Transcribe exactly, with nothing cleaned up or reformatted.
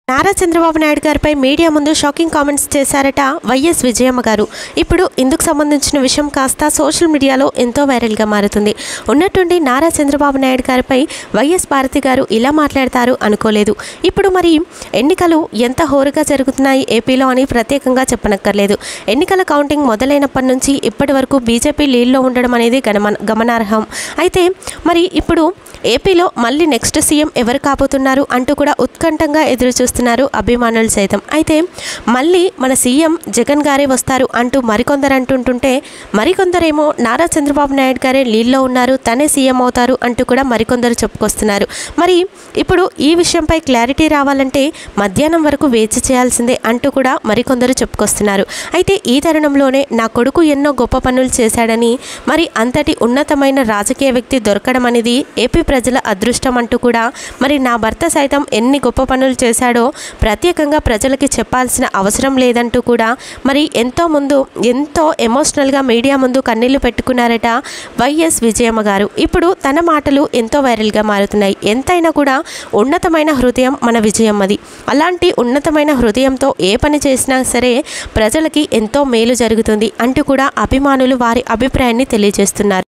నారా చంద్రబాబు నాయుడు గారిపై మీడియా ముందు shocking comments చేశారట వైఎస్ విజయమ్మ గారు. ఇప్పుడు ఇందుకు సంబంధించిన విషయం కాస్త సోషల్ మీడియాలో ఎంతో వైరల్గా మారుతుంది. ఉన్నట్టుండి నారా చంద్రబాబు నాయుడు గారిపై వైఎస్ భారతి గారు ఇలా మాట్లాడతారు అనుకోలేదు. ఇప్పుడు మరి ఎన్నికలు ఎంత హోరుగా జరుగుతున్నాయి ఏపీలో అని ప్రత్యేకంగా చెప్పనక్కర్లేదు. ఎన్నికల కౌంటింగ్ మొదలైనప్పటి నుంచి ఇప్పటి వరకు బీజేపీ లీడ్లో ఉండడం అనేది గమన గమనార్హం. అయితే మరి ఇప్పుడు ఏపీలో మళ్ళీ నెక్స్ట్ సీఎం ఎవరు కాబోతున్నారు అంటూ కూడా ఉత్కంఠంగా ఎదురు చూస్తున్నారు అభిమానులు సైతం. అయితే మళ్ళీ మన సీఎం జగన్ గారే వస్తారు అంటూ మరికొందరు అంటుంటుంటే, మరికొందరేమో నారా చంద్రబాబు నాయుడు గారే లీడ్లో ఉన్నారు, తనే సీఎం అవుతారు అంటూ కూడా మరికొందరు చెప్పుకొస్తున్నారు. మరి ఇప్పుడు ఈ విషయంపై క్లారిటీ రావాలంటే మధ్యాహ్నం వరకు వేచి చేయాల్సిందే అంటూ కూడా మరికొందరు చెప్పుకొస్తున్నారు. అయితే ఈ తరుణంలోనే నా కొడుకు ఎన్నో గొప్ప పనులు చేశాడని, మరి అంతటి ఉన్నతమైన రాజకీయ వ్యక్తి దొరకడం అనేది ఏపీ ప్రజల అదృష్టం అంటూ కూడా, మరి నా భర్త సైతం ఎన్ని గొప్ప పనులు చేశాడో ప్రత్యేకంగా ప్రజలకి చెప్పాల్సిన అవసరం లేదంటూ కూడా మరి ఎంతో ముందు ఎంతో ఎమోషనల్గా మీడియా ముందు కన్నీళ్లు పెట్టుకున్నారట వైఎస్ విజయమ్మ గారు. ఇప్పుడు తన మాటలు ఎంతో వైరల్గా మారుతున్నాయి. ఎంతైనా కూడా ఉన్నతమైన హృదయం మన విజయమ్మది. అలాంటి ఉన్నతమైన హృదయంతో ఏ పని చేసినా సరే ప్రజలకి ఎంతో మేలు జరుగుతుంది అంటూ కూడా అభిమానులు వారి అభిప్రాయాన్ని తెలియజేస్తున్నారు.